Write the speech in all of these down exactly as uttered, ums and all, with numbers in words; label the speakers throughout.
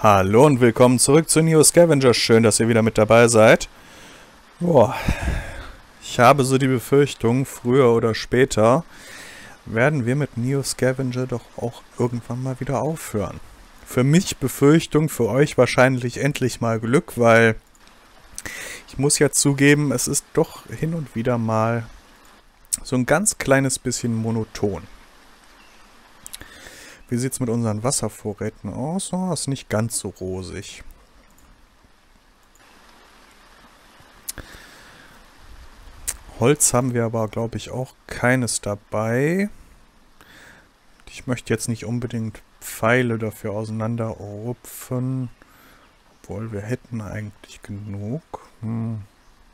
Speaker 1: Hallo und willkommen zurück zu Neo Scavenger. Schön, dass ihr wieder mit dabei seid. Boah, ich habe so die Befürchtung, früher oder später werden wir mit Neo Scavenger doch auch irgendwann mal wieder aufhören. Für mich Befürchtung, für euch wahrscheinlich endlich mal Glück, weil ich muss ja zugeben, es ist doch hin und wieder mal so ein ganz kleines bisschen monoton. Wie sieht es mit unseren Wasservorräten aus? Oh, ist nicht ganz so rosig. Holz haben wir aber, glaube ich, auch keines dabei. Ich möchte jetzt nicht unbedingt Pfeile dafür auseinanderrupfen. Obwohl, wir hätten eigentlich genug. Hm.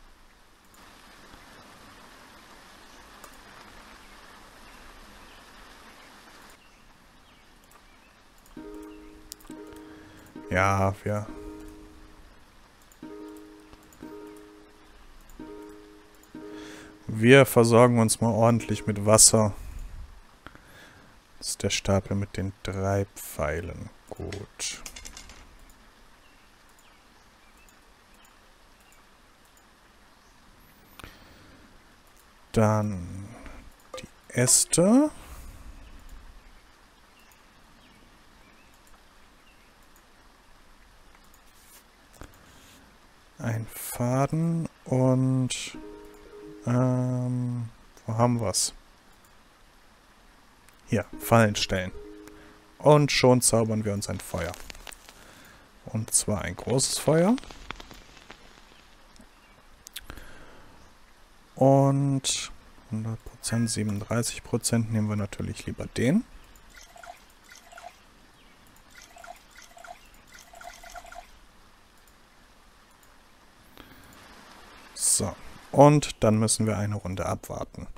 Speaker 1: Ja, wir... Wir versorgen uns mal ordentlich mit Wasser. Das ist der Stapel mit den drei Pfeilen. Gut. Dann die Äste. Ein Faden und ähm, wo haben wir's? Hier, Fallen stellen. Und schon zaubern wir uns ein Feuer. Und zwar ein großes Feuer. Und hundert Prozent, siebenunddreißig Prozent nehmen wir natürlich lieber den. So, und dann müssen wir eine Runde abwarten.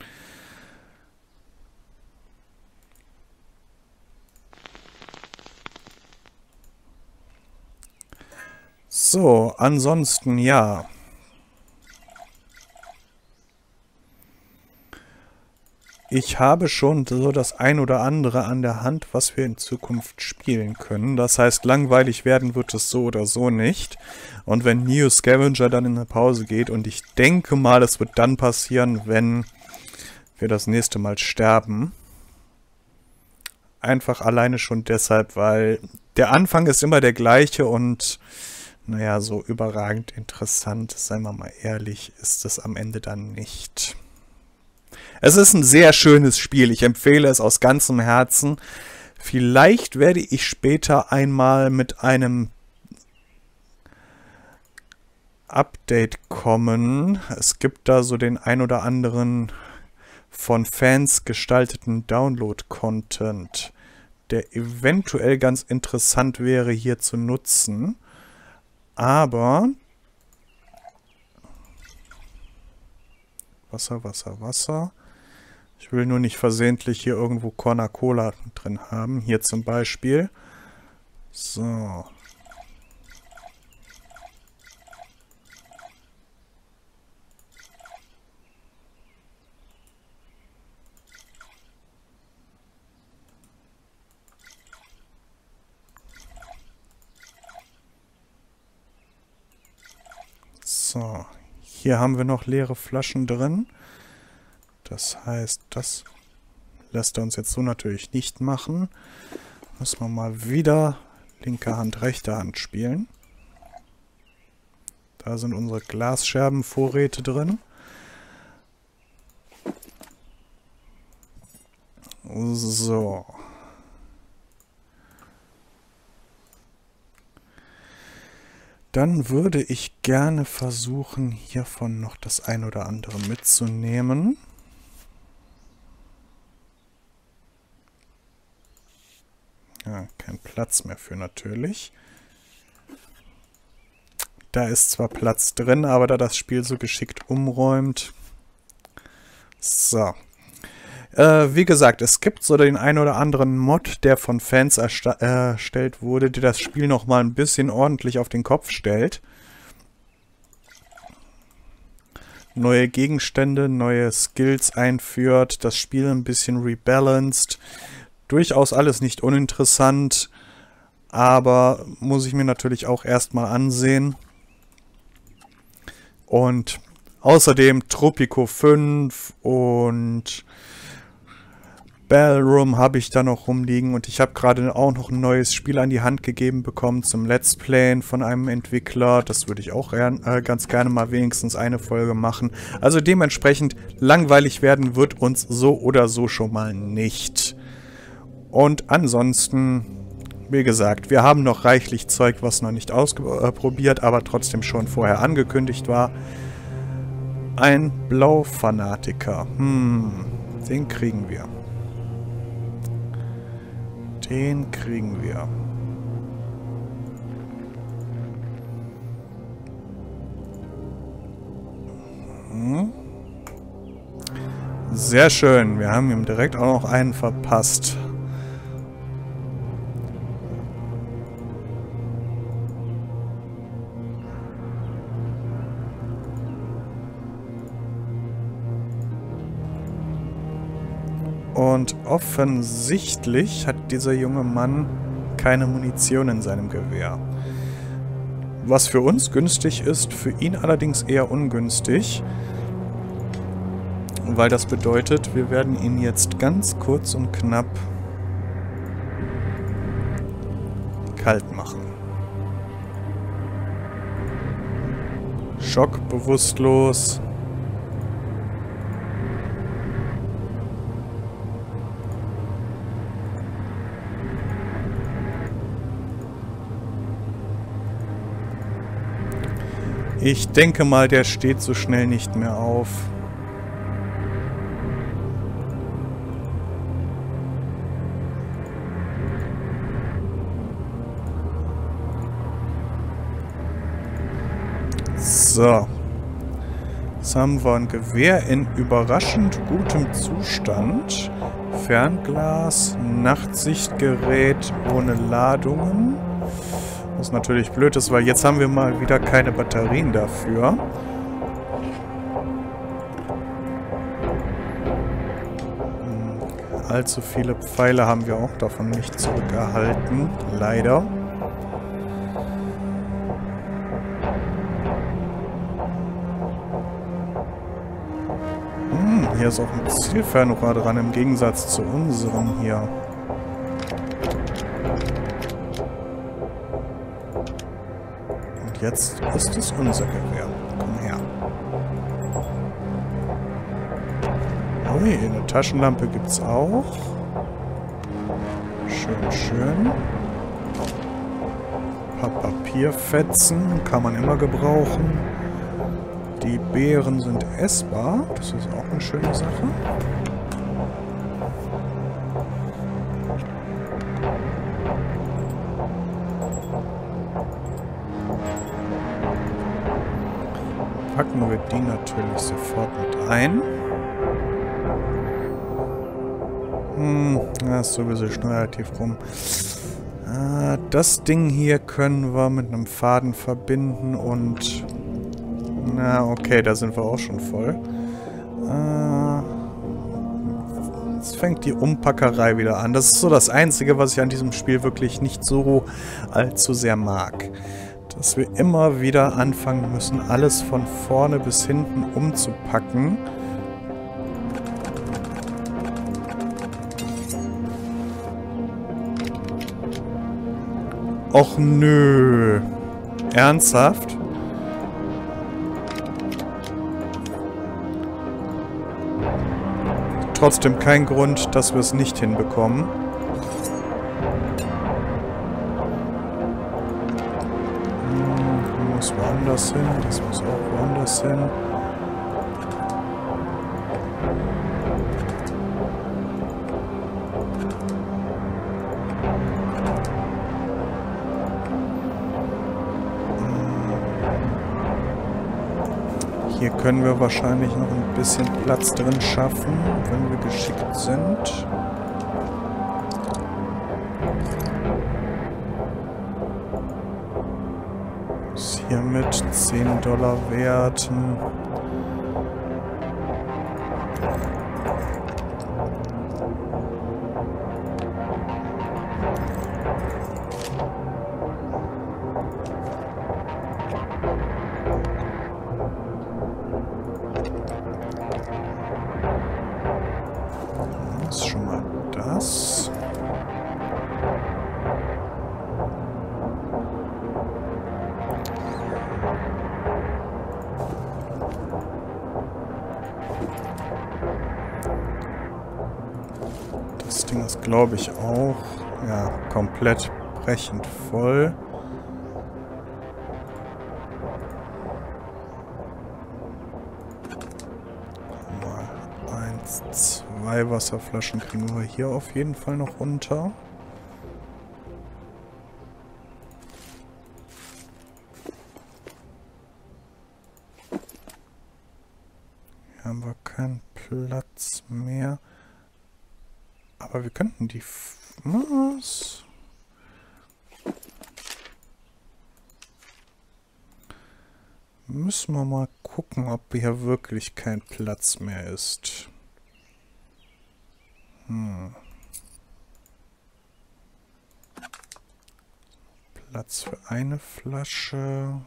Speaker 1: So, ansonsten ja. Ich habe schon so das ein oder andere an der Hand, was wir in Zukunft spielen können. Das heißt, langweilig werden wird es so oder so nicht. Und wenn Neo Scavenger dann in eine Pause geht, und ich denke mal, es wird dann passieren, wenn wir das nächste Mal sterben. Einfach alleine schon deshalb, weil der Anfang ist immer der gleiche und naja, so überragend interessant, seien wir mal ehrlich, ist es am Ende dann nicht. Es ist ein sehr schönes Spiel. Ich empfehle es aus ganzem Herzen. Vielleicht werde ich später einmal mit einem Update kommen. Es gibt da so den ein oder anderen von Fans gestalteten Download-Content, der eventuell ganz interessant wäre hier zu nutzen. Aber Wasser, Wasser, Wasser. Ich will nur nicht versehentlich hier irgendwo Corner Cola drin haben. Hier zum Beispiel. So. So. Hier haben wir noch leere Flaschen drin. Das heißt, das lässt er uns jetzt so natürlich nicht machen. Müssen wir mal wieder linke Hand, rechte Hand spielen. Da sind unsere Glasscherbenvorräte drin. So. Dann würde ich gerne versuchen, hiervon noch das ein oder andere mitzunehmen. Ja, kein Platz mehr für natürlich. Da ist zwar Platz drin, aber da das Spiel so geschickt umräumt. So. Äh, wie gesagt, es gibt so den ein oder anderen Mod, der von Fans erstellt wurde, der das Spiel nochmal ein bisschen ordentlich auf den Kopf stellt. Neue Gegenstände, neue Skills einführt, das Spiel ein bisschen rebalanced. Durchaus alles nicht uninteressant. Aber muss ich mir natürlich auch erstmal ansehen. Und außerdem Tropico fünf und Ballroom habe ich da noch rumliegen. Und ich habe gerade auch noch ein neues Spiel an die Hand gegeben bekommen zum Let's Playen von einem Entwickler. Das würde ich auch äh, ganz gerne mal wenigstens eine Folge machen. Also dementsprechend langweilig werden wird uns so oder so schon mal nicht. Und ansonsten, wie gesagt, wir haben noch reichlich Zeug, was noch nicht ausprobiert, aber trotzdem schon vorher angekündigt war. Ein Blau-Fanatiker. Hm, den kriegen wir. Den kriegen wir. Hm. Sehr schön. Wir haben ihm direkt auch noch einen verpasst. Und offensichtlich hat dieser junge Mann keine Munition in seinem Gewehr. Was für uns günstig ist, für ihn allerdings eher ungünstig. Weil das bedeutet, wir werden ihn jetzt ganz kurz und knapp kalt machen. Schock, bewusstlos. Ich denke mal, der steht so schnell nicht mehr auf. So. Jetzt haben wir ein Gewehr in überraschend gutem Zustand. Fernglas, Nachtsichtgerät ohne Ladungen. Was natürlich blöd ist, weil jetzt haben wir mal wieder keine Batterien dafür. Hm, allzu viele Pfeile haben wir auch davon nicht zurückerhalten. Leider. Hm, hier ist auch ein Zielfernrohr dran, im Gegensatz zu unserem hier. Jetzt ist es unser Gewehr. Komm her. Ui, eine Taschenlampe gibt's auch. Schön, schön. Ein paar Papierfetzen kann man immer gebrauchen. Die Beeren sind essbar. Das ist auch eine schöne Sache. Packen wir die natürlich sofort mit ein. Hm, das ist sowieso schon relativ rum. Äh, das Ding hier können wir mit einem Faden verbinden und... Na, okay, da sind wir auch schon voll. Äh, jetzt fängt die Umpackerei wieder an. Das ist so das Einzige, was ich an diesem Spiel wirklich nicht so allzu sehr mag. Dass wir immer wieder anfangen müssen, alles von vorne bis hinten umzupacken. Och nö. Ernsthaft? Trotzdem kein Grund, dass wir es nicht hinbekommen. Das muss woanders hin, das muss auch woanders hin. Hier können wir wahrscheinlich noch ein bisschen Platz drin schaffen, wenn wir geschickt sind. Ist hiermit zehn Dollar wert. glaube ich auch. Ja, komplett brechend voll. Mal eins, zwei Wasserflaschen kriegen wir hier auf jeden Fall noch runter. Hier haben wir keinen Platz mehr. Aber wir könnten die... Was? Müssen wir mal gucken, ob hier wirklich kein Platz mehr ist. Hm. Platz für eine Flasche.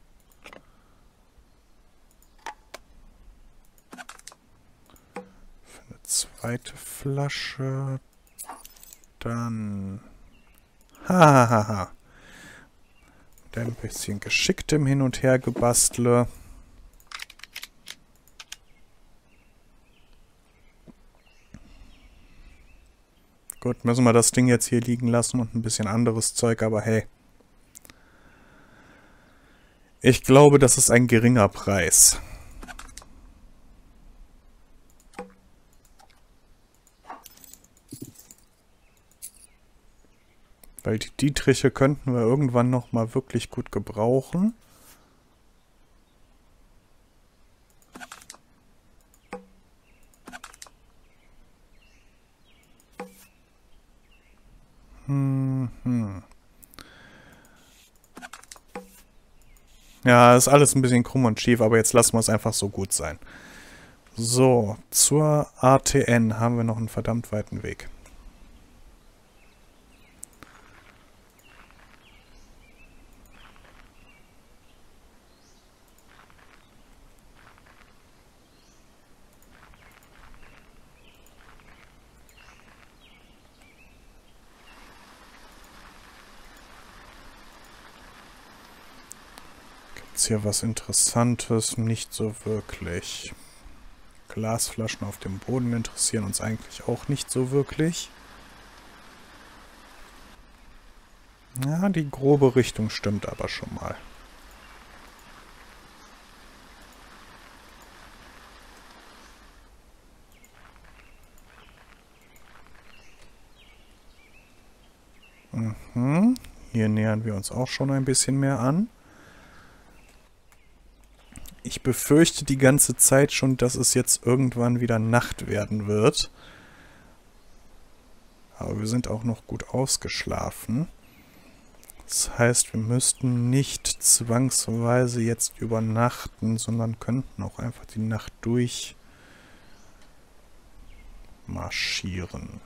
Speaker 1: Für eine zweite Flasche. Dann... Hahaha. Mit ein bisschen geschicktem Hin- und Hergebastle. Gut, müssen wir das Ding jetzt hier liegen lassen und ein bisschen anderes Zeug, aber hey. Ich glaube, das ist ein geringer Preis. Weil die Dietriche könnten wir irgendwann noch mal wirklich gut gebrauchen. Hm, hm. Ja, ist alles ein bisschen krumm und schief, aber jetzt lassen wir es einfach so gut sein. So, zur A T N haben wir noch einen verdammt weiten Weg. Ist hier was Interessantes? Nicht so wirklich. Glasflaschen auf dem Boden interessieren uns eigentlich auch nicht so wirklich. Ja, die grobe Richtung stimmt aber schon mal. Mhm. Hier nähern wir uns auch schon ein bisschen mehr an. Ich befürchte die ganze Zeit schon, dass es jetzt irgendwann wieder Nacht werden wird. Aber wir sind auch noch gut ausgeschlafen. Das heißt, wir müssten nicht zwangsweise jetzt übernachten, sondern könnten auch einfach die Nacht durch marschieren.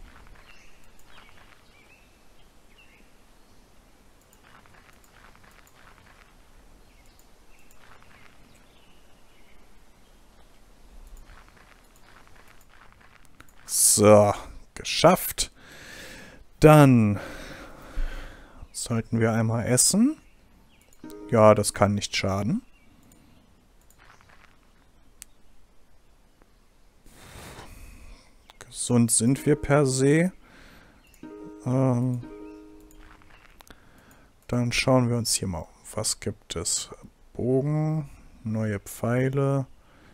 Speaker 1: So, geschafft. Dann sollten wir einmal essen. Ja, das kann nicht schaden. Gesund sind wir per se. Ähm, dann schauen wir uns hier mal um. Was gibt es? Bogen, neue Pfeile,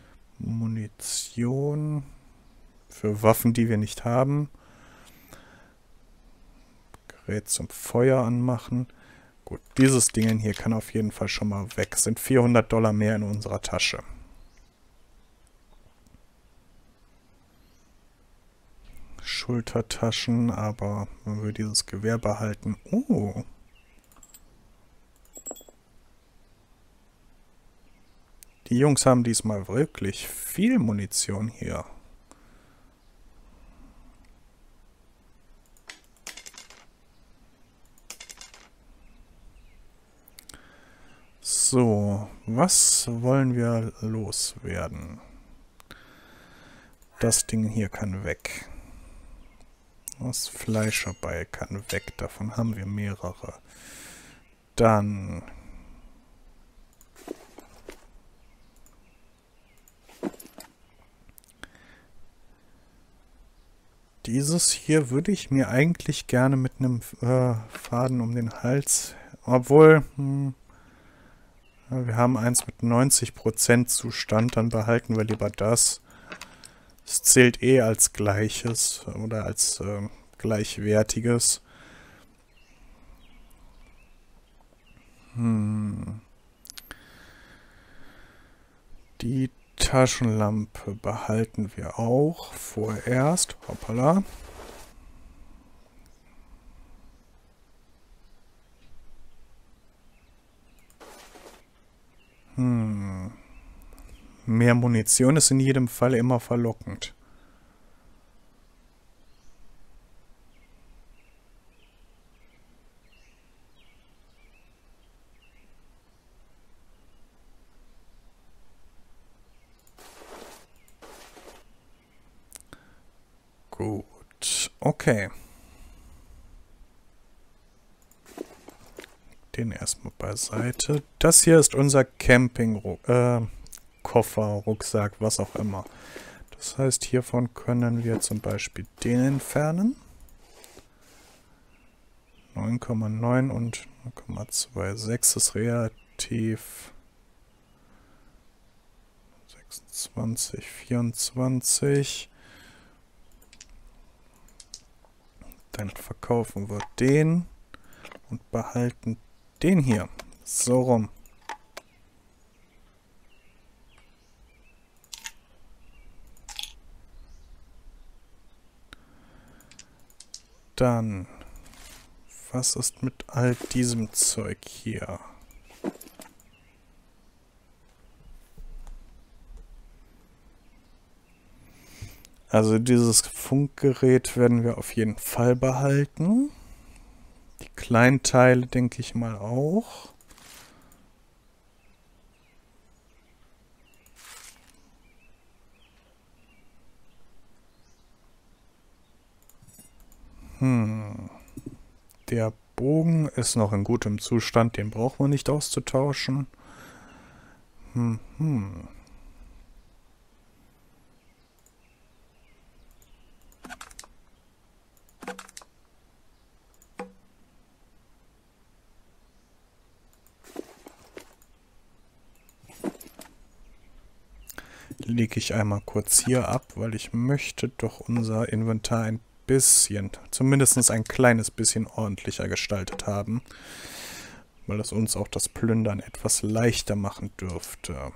Speaker 1: Munition für Waffen, die wir nicht haben. Gerät zum Feuer anmachen. Gut, dieses Ding hier kann auf jeden Fall schon mal weg. Es sind vierhundert Dollar mehr in unserer Tasche. Schultertaschen, aber wenn wir dieses Gewehr behalten... Oh! Die Jungs haben diesmal wirklich viel Munition hier. So, was wollen wir loswerden? Das Ding hier kann weg. Das Fleischerbeil kann weg, davon haben wir mehrere. Dann... Dieses hier würde ich mir eigentlich gerne mit einem äh, Faden um den Hals, obwohl, hm, wir haben eins mit neunzig Prozent Zustand, dann behalten wir lieber das. Es zählt eh als gleiches oder als äh, gleichwertiges. Hm. Die Taschenlampe behalten wir auch vorerst. Hoppala. Hm. Mehr Munition ist in jedem Fall immer verlockend. Gut, okay. Den erstmal beiseite. Das hier ist unser Camping-Koffer, äh, Rucksack, was auch immer. Das heißt, hiervon können wir zum Beispiel den entfernen. neun Komma neun und null Komma sechsundzwanzig ist relativ. sechsundzwanzig, vierundzwanzig. Dann verkaufen wir den und behalten den hier. So rum. Dann, was ist mit all diesem Zeug hier? Also dieses Funkgerät werden wir auf jeden Fall behalten. Die kleinen Teile denke ich mal auch. Hm. Der Bogen ist noch in gutem Zustand, den brauchen wir nicht auszutauschen. Hm, hm. Lege ich einmal kurz hier ab, weil ich möchte doch unser Inventar ein bisschen, zumindest ein kleines bisschen ordentlicher gestaltet haben, weil das uns auch das Plündern etwas leichter machen dürfte.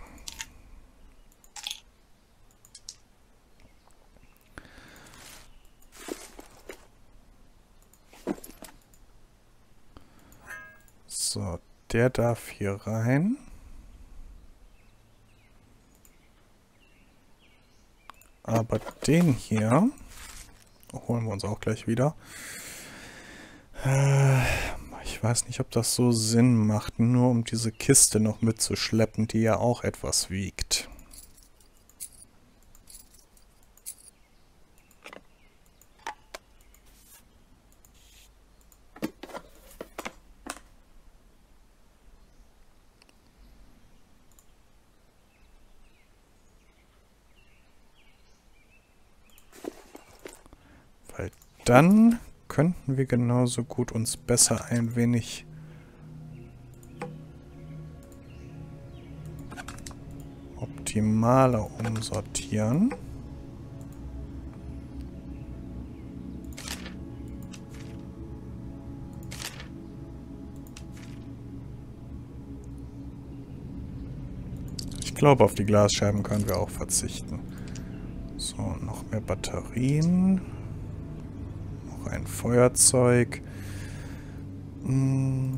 Speaker 1: So, der darf hier rein. Aber den hier holen wir uns auch gleich wieder. Äh, ich weiß nicht, ob das so Sinn macht, nur um diese Kiste noch mitzuschleppen, die ja auch etwas wiegt. Weil dann könnten wir genauso gut uns besser ein wenig optimaler umsortieren. Ich glaube, auf die Glasscheiben können wir auch verzichten. So, noch mehr Batterien. Noch ein Feuerzeug. Hm.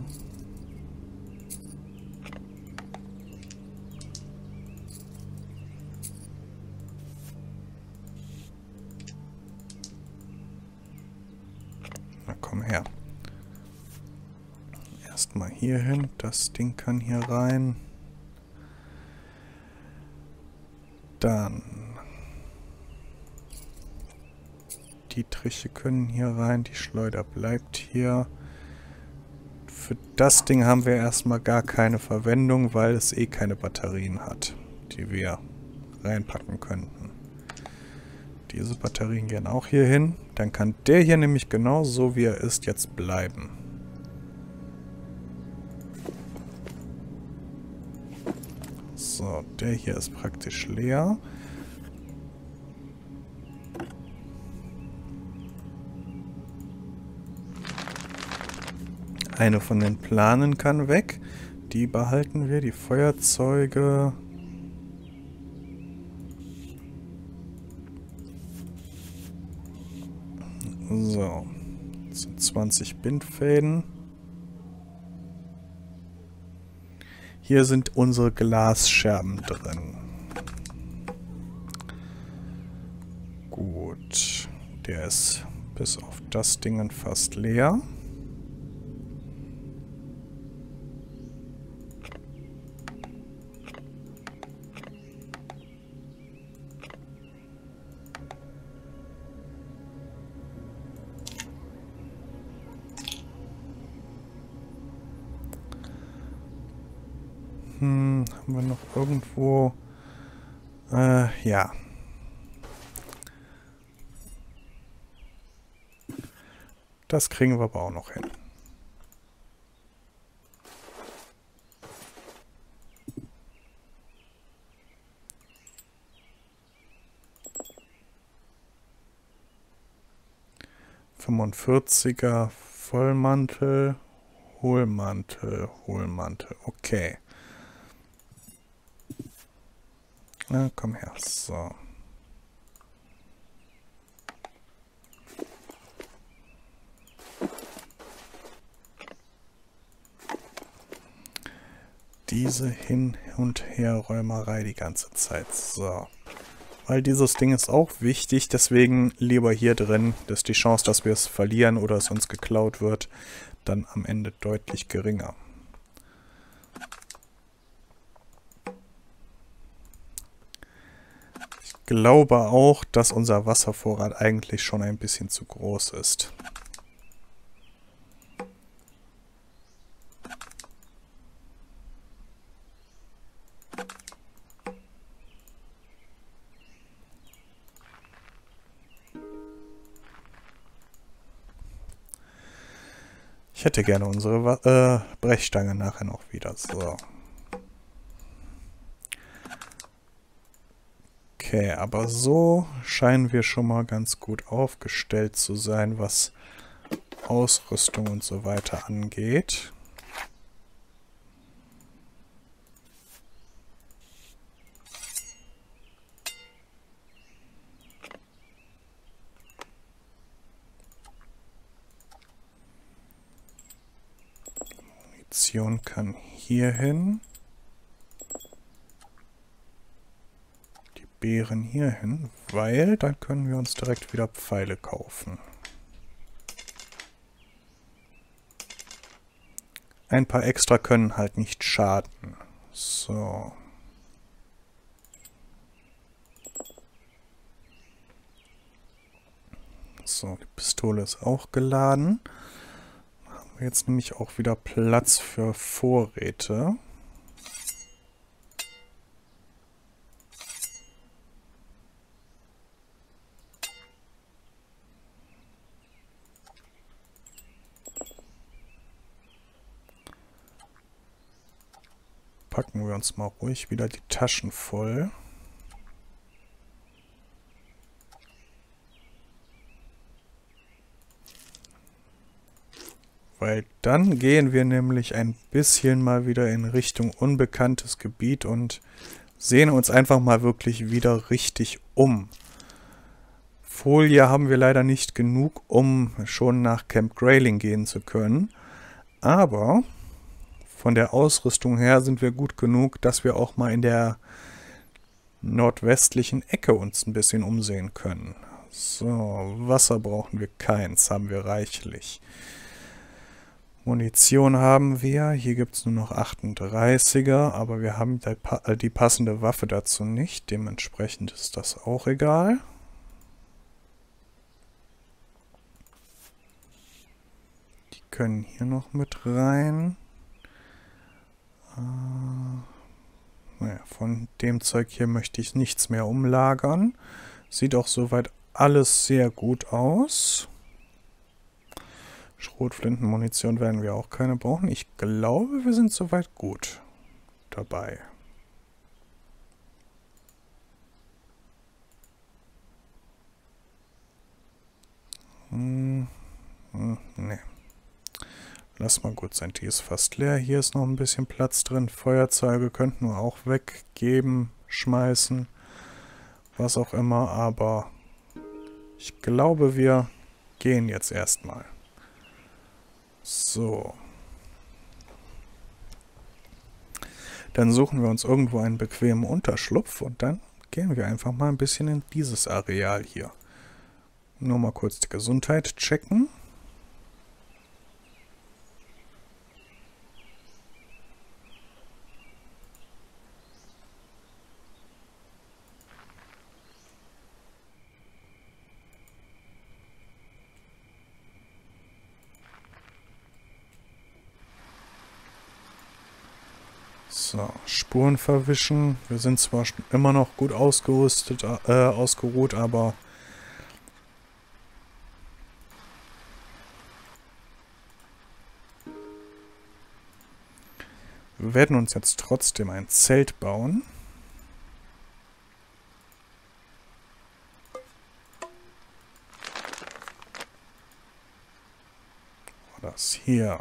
Speaker 1: Na komm her. Erstmal hier hin. Das Ding kann hier rein. Dann die Triche können hier rein, die Schleuder bleibt hier. Für das Ding haben wir erstmal gar keine Verwendung, weil es eh keine Batterien hat, die wir reinpacken könnten. Diese Batterien gehen auch hier hin. Dann kann der hier nämlich genau so, wie er ist, jetzt bleiben. So, der hier ist praktisch leer. Eine von den Planen kann weg. Die behalten wir, die Feuerzeuge. So, das sind zwanzig Bindfäden. Hier sind unsere Glasscherben drin. Gut, der ist bis auf das Ding fast leer. Hm, haben wir noch irgendwo... Äh, ja. Das kriegen wir aber auch noch hin. fünfundvierziger Vollmantel, Hohlmantel, Hohlmantel. Okay. Na, komm her. So. Diese Hin- und Herräumerei die ganze Zeit. So. Weil dieses Ding ist auch wichtig, deswegen lieber hier drin. Das ist die Chance, dass wir es verlieren oder es uns geklaut wird, dann am Ende deutlich geringer. Ich glaube auch, dass unser Wasservorrat eigentlich schon ein bisschen zu groß ist. Ich hätte gerne unsere äh, Brechstange nachher noch wieder. So. Okay, aber so scheinen wir schon mal ganz gut aufgestellt zu sein, was Ausrüstung und so weiter angeht. Munition kann hier hin. Beeren hier hin, weil dann können wir uns direkt wieder Pfeile kaufen. Ein paar extra können halt nicht schaden. So. So, die Pistole ist auch geladen. Da haben wir jetzt nämlich auch wieder Platz für Vorräte. Packen wir uns mal ruhig wieder die Taschen voll. Weil dann gehen wir nämlich ein bisschen mal wieder in Richtung unbekanntes Gebiet und sehen uns einfach mal wirklich wieder richtig um. Folie haben wir leider nicht genug, um schon nach Camp Grayling gehen zu können. Aber von der Ausrüstung her sind wir gut genug, dass wir auch mal in der nordwestlichen Ecke uns ein bisschen umsehen können. So, Wasser brauchen wir keins, haben wir reichlich. Munition haben wir, hier gibt es nur noch achtunddreißiger, aber wir haben die passende Waffe dazu nicht, dementsprechend ist das auch egal. Die können hier noch mit rein. Äh, naja, von dem Zeug hier möchte ich nichts mehr umlagern. Sieht auch soweit alles sehr gut aus. Schrotflintenmunition werden wir auch keine brauchen. Ich glaube, wir sind soweit gut dabei. Hm, hm, ne. Lass mal gut sein, die ist fast leer. Hier ist noch ein bisschen Platz drin. Feuerzeuge könnten wir auch weggeben, schmeißen, was auch immer. Aber ich glaube, wir gehen jetzt erstmal. So. Dann suchen wir uns irgendwo einen bequemen Unterschlupf und dann gehen wir einfach mal ein bisschen in dieses Areal hier. Nur mal kurz die Gesundheit checken. So, Spuren verwischen. Wir sind zwar immer noch gut ausgerüstet, äh, ausgeruht, aber wir werden uns jetzt trotzdem ein Zelt bauen. Das hier.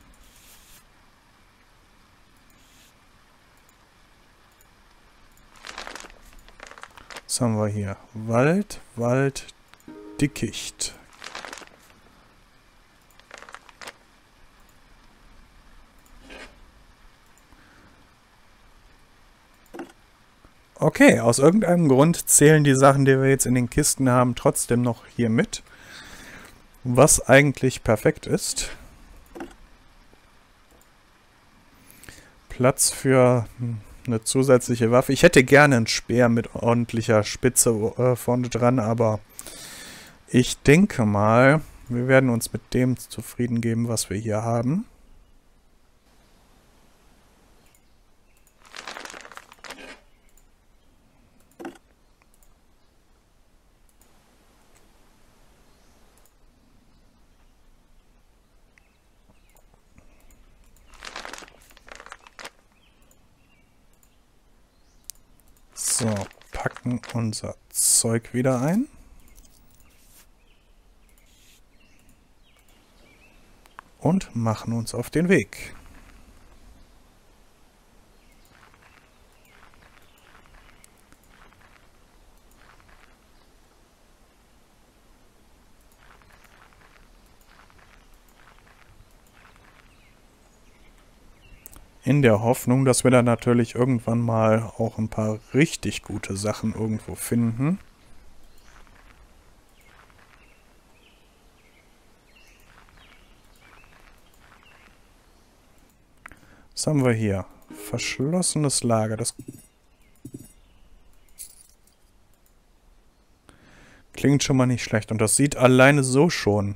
Speaker 1: Was haben wir hier? Wald, Wald, Dickicht. Okay, aus irgendeinem Grund zählen die Sachen, die wir jetzt in den Kisten haben, trotzdem noch hier mit. Was eigentlich perfekt ist. Platz für eine zusätzliche Waffe. Ich hätte gerne einen Speer mit ordentlicher Spitze äh, vorne dran, aber ich denke mal, wir werden uns mit dem zufrieden geben, was wir hier haben. So, packen unser Zeug wieder ein. Und machen uns auf den Weg. In der Hoffnung, dass wir dann natürlich irgendwann mal auch ein paar richtig gute Sachen irgendwo finden. Was haben wir hier? Verschlossenes Lager. Das klingt schon mal nicht schlecht. Und das sieht alleine so schon.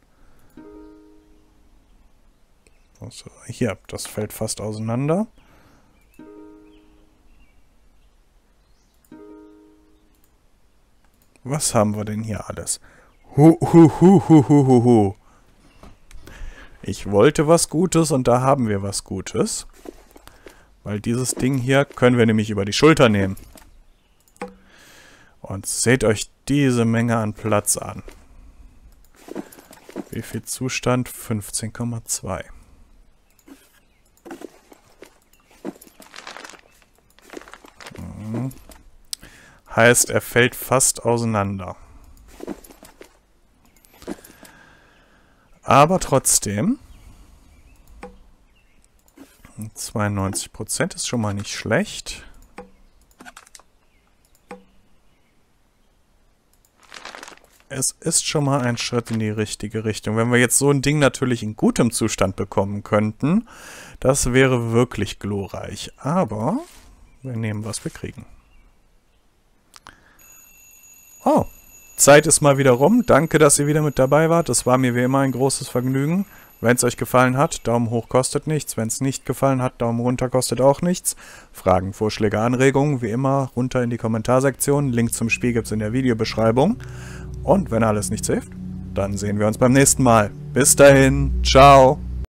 Speaker 1: Also hier, das fällt fast auseinander. Was haben wir denn hier alles? Hu, hu, hu, hu, hu, hu, hu. Ich wollte was Gutes und da haben wir was Gutes. Weil dieses Ding hier können wir nämlich über die Schulter nehmen. Und seht euch diese Menge an Platz an. Wie viel Zustand? fünfzehn Komma zwei. Mhm. Heißt, er fällt fast auseinander. Aber trotzdem, zweiundneunzig Prozent ist schon mal nicht schlecht. Es ist schon mal ein Schritt in die richtige Richtung. Wenn wir jetzt so ein Ding natürlich in gutem Zustand bekommen könnten, das wäre wirklich glorreich. Aber wir nehmen, was wir kriegen. Oh, Zeit ist mal wieder rum. Danke, dass ihr wieder mit dabei wart. Das war mir wie immer ein großes Vergnügen. Wenn es euch gefallen hat, Daumen hoch kostet nichts. Wenn es nicht gefallen hat, Daumen runter kostet auch nichts. Fragen, Vorschläge, Anregungen, wie immer, runter in die Kommentarsektion. Link zum Spiel gibt es in der Videobeschreibung. Und wenn alles nichts hilft, dann sehen wir uns beim nächsten Mal. Bis dahin, ciao!